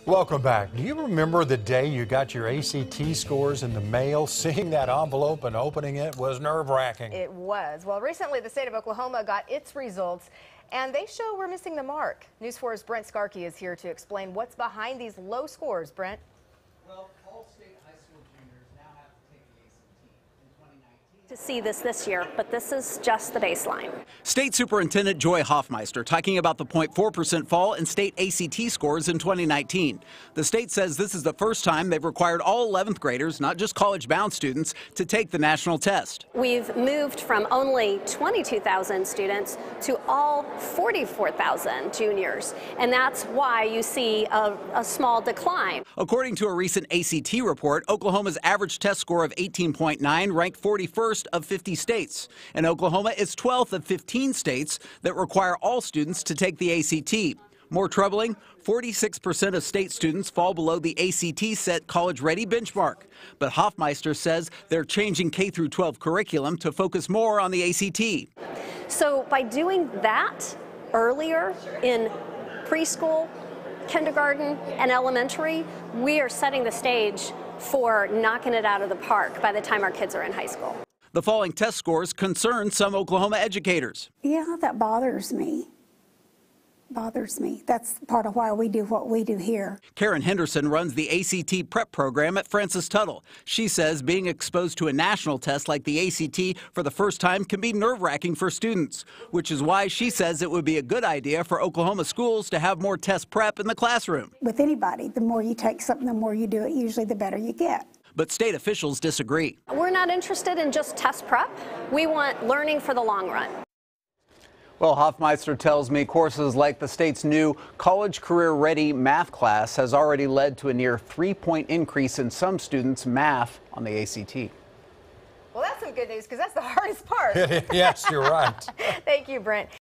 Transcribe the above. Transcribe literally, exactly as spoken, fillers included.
Welcome back. Do you remember the day you got your A C T scores in the mail? Seeing that envelope and opening it was nerve-wracking. It was. Well, recently the state of Oklahoma got its results, and they show we're missing the mark. News four's Brent Skarkey is here to explain what's behind these low scores. Brent? Well, all state high school juniors now have to take the A C T in twenty nineteen. To see this this year, but this is just the baseline. State Superintendent Joy Hoffmeister talking about the zero point four percent fall in state A C T scores in twenty nineteen. The state says this is the first time they've required all eleventh graders, not just college-bound students, to take the national test. We've moved from only twenty-two thousand students to all forty-four thousand juniors, and that's why you see a, a small decline. According to a recent A C T report, Oklahoma's average test score of eighteen point nine ranked forty-first of fifty states. And Oklahoma is twelfth of fifteen states that require all students to take the A C T. More troubling, forty-six percent of state students fall below the A C T set college-ready benchmark. But Hoffmeister says they're changing K through twelve curriculum to focus more on the A C T. So by doing that earlier in preschool, kindergarten, and elementary, we are setting the stage for knocking it out of the park by the time our kids are in high school. The falling test scores concern some Oklahoma educators. Yeah, that bothers me. Bothers me. That's part of why we do what we do here. Karen Henderson runs the A C T prep program at Francis Tuttle. She says being exposed to a national test like the A C T for the first time can be nerve-wracking for students, which is why she says it would be a good idea for Oklahoma schools to have more test prep in the classroom. With anybody, the more you take something, the more you do it, usually the better you get. But state officials disagree. We're not interested in just test prep. We want learning for the long run. Well, Hoffmeister tells me courses like the state's new College Career Ready math class has already led to a near three-point increase in some students' math on the A C T. Well, that's some good news because that's the hardest part. Yes, you're right. Thank you, Brent.